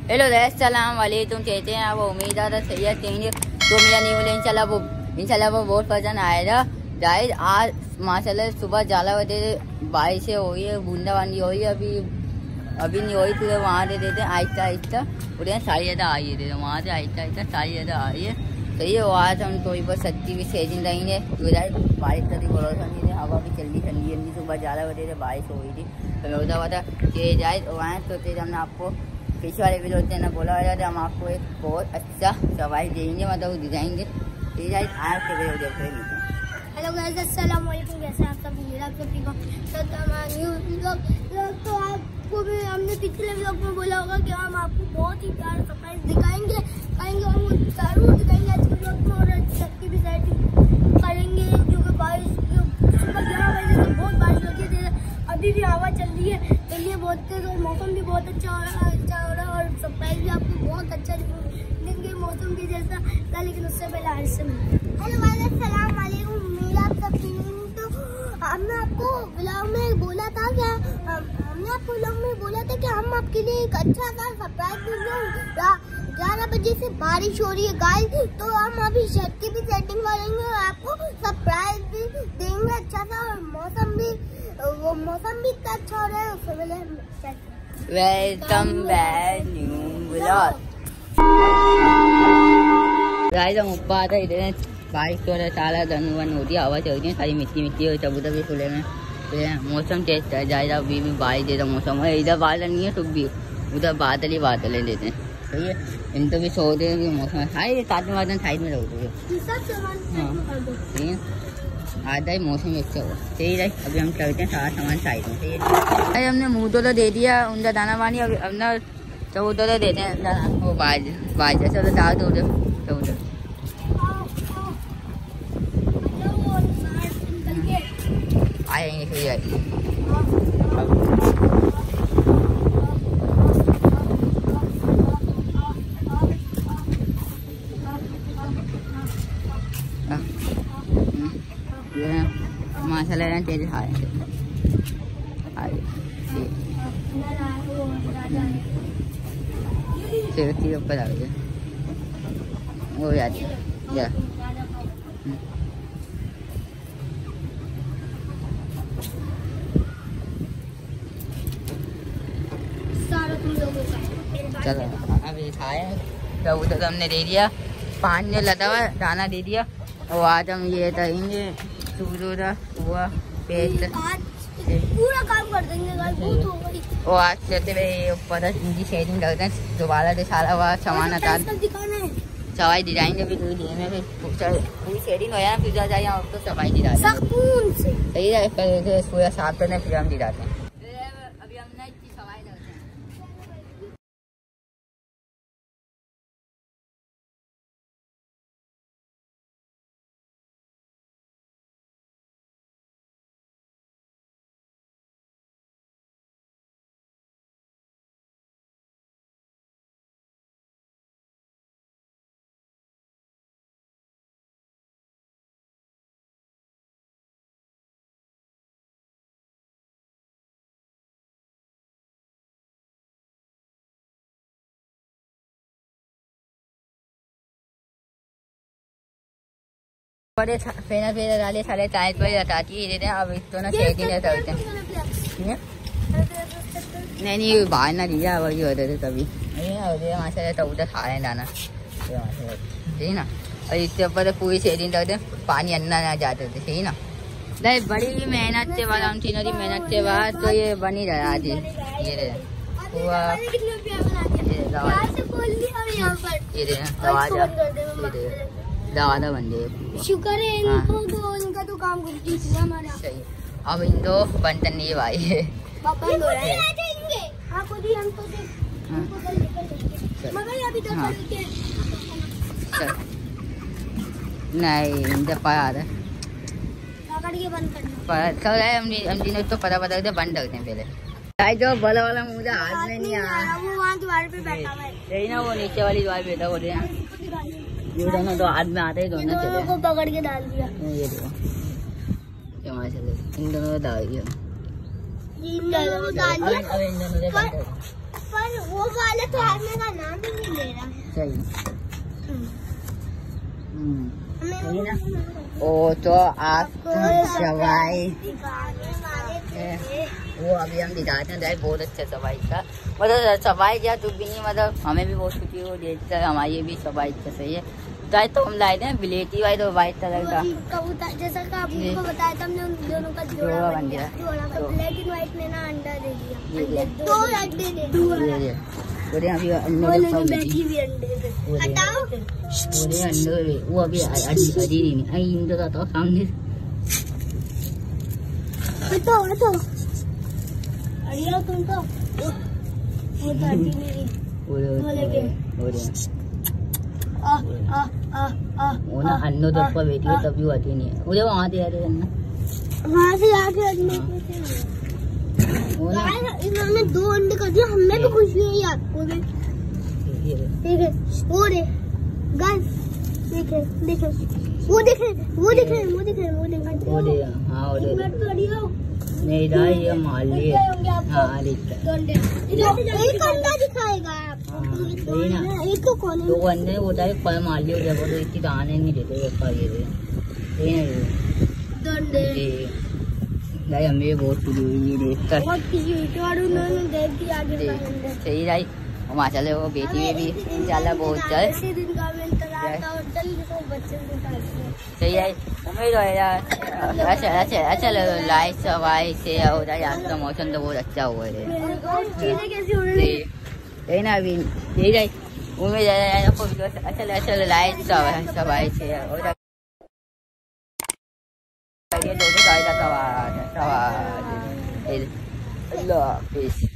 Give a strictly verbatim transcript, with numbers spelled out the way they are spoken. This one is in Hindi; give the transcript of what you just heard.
हेलो अस्सलाम वालेकुम कहते हैं। वो उम्मीद है सही है कहेंगे तो मेरा नहीं बोले इंशाल्लाह वो इंशाल्लाह वो बहुत पसंद आएगा। जाहिर आज माशाल्लाह सुबह जाला बजे बारिश हो रही है, बूंदाबांदी हो रही है, अभी अभी नहीं हो रही तो वहाँ दे देते हैं आहिस्ता आहिस्ता उड़े सारी ज़्यादा आई है देते वहाँ से आहिस्ता आहिस्ता सारी ज़्यादा आ रही है। सही है वो आज हम थोड़ी बहुत सच्ची भी सेजिंग रहेंगे बारिश का भरोसा नहीं है, हवा भी चल रही ठंडी ठंडी सुबह ग्यारह बजे से बारिश हो रही थी तो मैं होता हुआ था कि जाए वहाँ तो तेज हमने आपको पीछे वाले वीडियो होते हैं ना बोला हुआ था हम आपको एक बहुत अच्छा सवारी देंगे मतलब दिखाएंगे। ठीक है आज के वीडियो देख रहे हैं। हेलो गाइस अस्सलाम वालेकुम, कैसे आप सब? मेरा आप सब ठीक हो तो आपको भी हमने पिछले व्लॉग में बोला होगा कि हम आपको बहुत ही प्यार सरप्राइज दिखाएंगे करेंगे हम जरूर दिखाएंगे आज के व्लॉग में। और छत की भी सेटिंग करेंगे क्योंकि बारिश सुबह ग्यारह बजे से बहुत बारिश होती है, अभी भी हवा चल रही है तो ये बहुत तेज और मौसम भी बहुत अच्छा हो रहा है अच्छा हो रहा है और सरप्राइज भी आपको बहुत अच्छा देंगे मौसम भी जैसा था। लेकिन उससे पहले आज से हेलो गाइस अस्सलाम वालेकुम, मेरा आप सब तो हमने आपको व्लॉग में बोला था क्या हमने आपको व्लॉग में बोला था कि हम आपके लिए एक अच्छा सा सरप्राइज देंगे। ग्यारह बजे से बारिश हो रही है गाइस तो हम अभी छत की भी सेटिंग करेंगे और आपको सरप्राइज भी देंगे अच्छा सा और मौसम भी वो मौसम भी इतना अच्छा हो रहा है उससे पहले welcome back new vlog. Guys हम ऊपर आते इधर बारिश तो सारा धन वन होती है, हवा चलती है, सारी मिट्टी मिट्टी और चबूतर भी खुले में मौसम टेस्ट है जाएगा। अभी भी बारिश जैसा मौसम है, इधर बादल नहीं है तो भी उधर बादल ही बादल देते हैं। सही है इन तो भी सोते हैं मौसम है हाई साथ में वादन साइड में रहोगे आधा ही मौसम अच्छा हो। सही है अभी हम चलते हैं सारा सामान साइड में। सही है अरे हमने मुँह तो दे दिया उनका दाना पानी अभी अपना चबूतर तो देते हैं दाना वो बाज बाज चलो डाल दो उधर चबूतर आएंगे फिर आएंगे। माशाल्लाह तेरे हाय के ऊपर आ गए वो याद या चलो अभी खाए तो उधर तो हमने दे दिया पानी लगा हुआ दाना दे दिया और आज हम ये करेंगे सूरा हुआ पेस्ट पूरा काम कर देंगे गाइस बहुत हो गई। और आज चलते हुए ऊपर इनकी शेडिंग करते हैं दोबारा से सारा हुआ सामान हटा सवाई दिलाएंगे फिर पूरी शेडिंग हो जाए फिर जा जाए तो सफाई दिला सही है पूरा साफ करने फिर हम दिलाते हैं। अभी हमने इसकी सफाई करते हैं। बड़े फेना फेना डाले सारे टाइट पर हटाती है अब तो ना शेकिंग नहीं करते हैं नहीं नहीं बाहर ना लिया वही होते थे तभी माशा तो उधर खा रहे हैं दाना ठीक ना और इसके ऊपर पूरी शेडिंग करते पानी अन्ना ना जाते थे सही ना नहीं बड़ी मेहनत के बाद हम तीनों की मेहनत के बाद तो ये बन ही रहा आज ये हुआ ये दवादा बन गए शुक्र है इनको तो इनका तो काम करती थी हमारा सही। अब इन दो बंटन नहीं भाई है पापा हो रहा है हां खुद ही हम तो मगर अभी तो नहीं जब पा रहा पकड़ के बंद करना पर चल रहा है हम हम तीनों तो पता पता बंद करते हैं पहले भाई जो बड़ा वाला मुझे हाथ में नहीं आ रहा वो वहां दीवार पे बैठा हुआ है यही ना वो नीचे वाली दीवार पे बैठा हो रहा है ये दोनों तो हाथ में आते ही दोनों चले को पकड़ के डाल दिया ये देखो ये वहां चले इन दोनों को डाल दिया इन दोनों को डाल दिया अब इन दोनों ने पर वो वाला तो हाथ में का सही। सही ना। ओ तो आपको सवाई वो अभी हम दिखाते हैं, बहुत अच्छा सफाई था, मतलब सफाई दिया तो भी नहीं, मतलब हमें भी बहुत खुशी हो देता है, हमारी भी सफाई अच्छा सही है। तो तो हम लाए थे बिलेटी वाइट और वाइट कलर का कबूतर, जैसा कि आपको बताया था हमने, उन दोनों का जोड़ा बन गया। ब्लैक एंड व्हाइट ने ना अंडा दे दिया, दो अंडे दे दिए। बोले अभी अंडे बैठी हुई अंडे हटाओ, बोले अंडे वो अभी अड़ी नहीं आई इंदो का तो सामने हटो हटो अड़िया तुम तो वो ताती नहीं बोले के आ आ आ आ वो ना अन्नो तो ऊपर बैठी है तभी आती नहीं है, मुझे वहाँ से आ रहे हैं वहाँ से आके अंडे वो ना इन्होंने दो अंडे कर दिया, हमें भी खुशी हुई आपको भी। ठीक है वो रे गाइस देखे देखे वो देखे वो देखे वो देखे वो देखे वो दे हाँ वो दे नहीं रहा ये मार लिए हाँ लिखता एक अंडा दिखाएगा आपको, सही ना। एक तो कौन दो अंडे होता है पर मार लियो जब वो तो इतनी दाने नहीं देते उसका ये दे सही ना। दो अंडे भाई हमें बहुत खुशी हुई ये देख कर, बहुत खुशी हुई और उन्होंने देख दिया आगे का अंडा। सही भाई माशाल्लाह वो बेटी में भी इंशाल्लाह बहुत जल्द सही है। उम्मीद है यार अच्छा अच्छा अच्छा लाइट सवाई से हो जाए, आज का मौसम तो बहुत अच्छा हुआ है सही ना। अभी यही है उम्मीद है आपको अच्छा अच्छा लाइट सवाई से हो जाए। अल्लाह हाफिज़।